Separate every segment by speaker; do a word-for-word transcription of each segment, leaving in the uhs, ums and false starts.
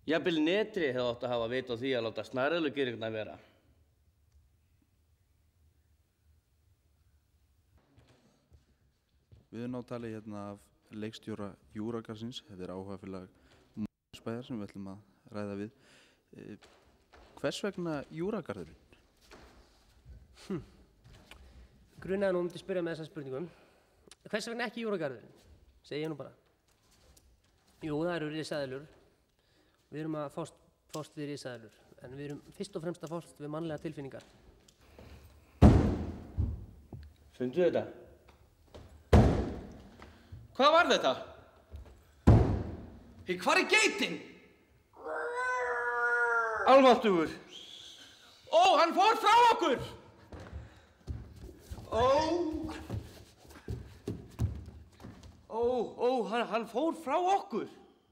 Speaker 1: Jafnvel Netri hefði átt að hafa vit á því að láta snarelugirðinguna vera.
Speaker 2: Við erum átali hérna af leikstjóra Júragarsins. Þetta er áhugafélag Mosfellsbæjar sem við ætlum að ræða við. Hvers vegna Júragarðurinn?
Speaker 3: Hm. Grunaði nú um til að spyrja með þessar spurningum. Hvers vegna ekki Júragarðurinn? Segi ég nú bara. Jú, það eru risaeðlur. Við erum að fást, fást við risaeðlur, en við erum fyrst og fremst að fást við mannlega tilfinningar.
Speaker 1: Fundu þetta? Hvað var þetta?
Speaker 4: Hei, hvar er geitin?
Speaker 1: Almáttugur.
Speaker 4: Ó, hann fór frá okkur!
Speaker 1: Ó! Ó, ó, hann, hann fór frá okkur.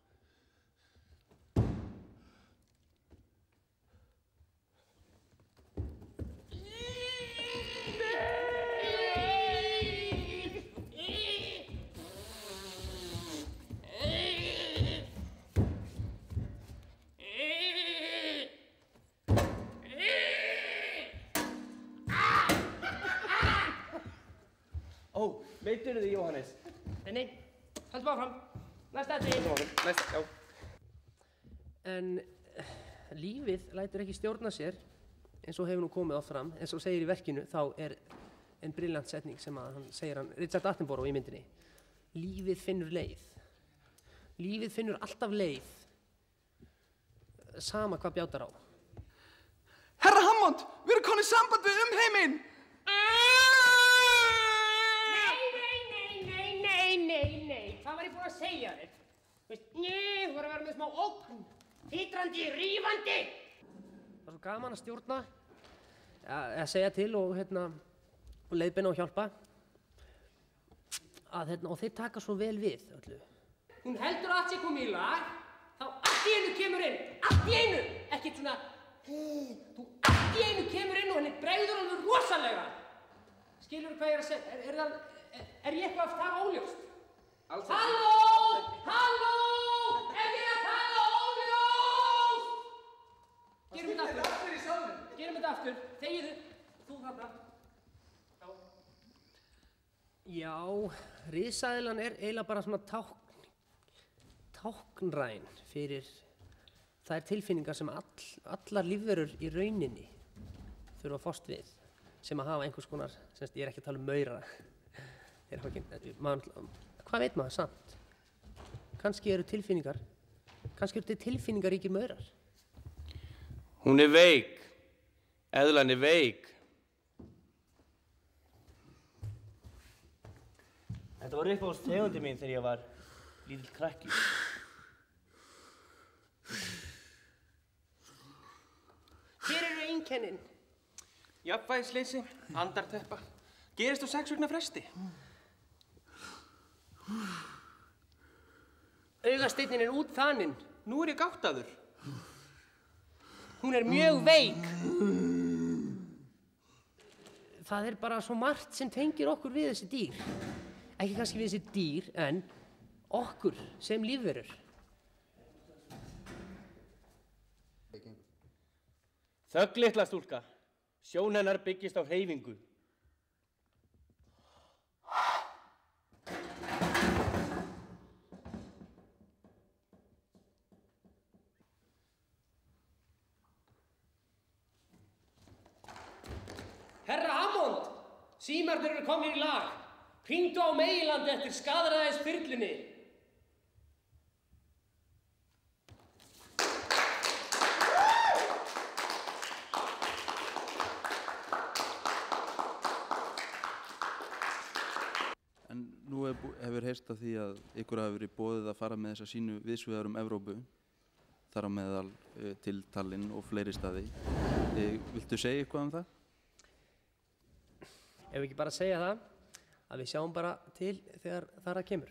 Speaker 1: Ó, veitirðu þið, Jóhannes?
Speaker 3: Nei, nei, höldum áfram. Næsta atriði.
Speaker 1: Næsta, já.
Speaker 3: En uh, lífið lætur ekki stjórna sér, eins og hefur nú komið oft fram. Eins og segir í verkinu, þá er en brilljant setning sem að hann segir hann, Richard Attenborough í myndinni. Lífið finnur leið. Lífið finnur alltaf leið. Sama hvað bjátar á.
Speaker 4: Herra Hammond, við erum konið samband við umheiminn!
Speaker 3: Hvað var ég búinn að segja þér? Veist, nei, þú voru að vera með smá ógn, titrandi, rífandi. Það var svo gaman að stjórna, að segja til og, hérna, og leiðbeina og hjálpa. Að, hérna, og þeir taka svo vel við öllu. Hún heldur að allt sé komið í lag, þá allt í einu kemur inn, allt í einu, ekkert svona, þú allt í einu kemur inn og henni bregður alveg rosalega. Skilurðu hvað ég er að segja? Er, er, er, er ég eitthvað að fara óljóst? Halló! Halló! Er ég að tala óljóst? Gerum þetta aftur.
Speaker 4: Aftur í salnum.
Speaker 3: Gerum þetta aftur. Þegiðu. Þú þarna. Já. Já, risaeðlan er eiginlega bara svona tákn, táknræn fyrir þær tilfinningar sem all, allar lífverur í rauninni þurfa að fást við, sem að hafa einhvers konar, semst ég er ekki að tala um maura. Þeir hafa ekki, maður, hvað veit maður samt? Kannski eru tilfinningar, kannski eru þetta tilfinningaríkir maurar.
Speaker 1: Hún er veik. Eðlan er veik. Þetta var uppáhalds tegundi mín þegar ég var lítill krakki.
Speaker 3: Hér eru einkennin.
Speaker 4: Jafnvægisleysi, andarteppa. Gerist á sex vikna fresti.
Speaker 3: Augasteinninn er útþaninn.
Speaker 4: Nú er ég gáttaður.
Speaker 3: Hún er mjög veik. Það er bara svo margt sem tengir okkur við þessi dýr. Ekki kannski við þessi dýr, en okkur sem lífverur.
Speaker 1: Þögn litla stúlka. Sjón hennar byggist á hreyfingu.
Speaker 3: Herra Hammond, símarnir eru komnir í lag. Hringdu á meginlandi eftir skaðræðisþyrlunni.
Speaker 2: En nú hefur heyrst af því að ykkur hafi verið boðið að fara með þessa sínu viðsvegar um Evrópu, þar á meðal uh, til Tallinn og fleiri staði. Uh, viltu segja eitthvað um það?
Speaker 3: Ef við ekki bara segja það, að við sjáum bara til þegar þar að kemur.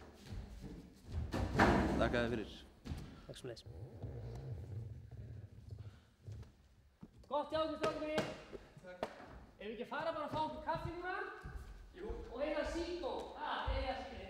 Speaker 2: Takk að þið fyrir.
Speaker 3: Takk sem leys. Gott hjá okkur, strákar mínir. Ef við ekki fara bara að fá okkur kaffi núna? Jú. Og eina síkó. Ah, það er eftir.